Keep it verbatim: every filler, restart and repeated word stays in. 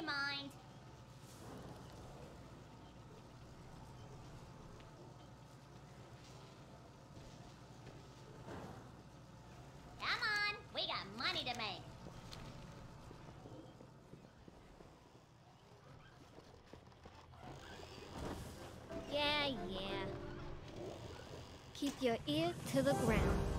mind. Come on, we got money to make. Yeah, yeah. Keep your ear to the ground.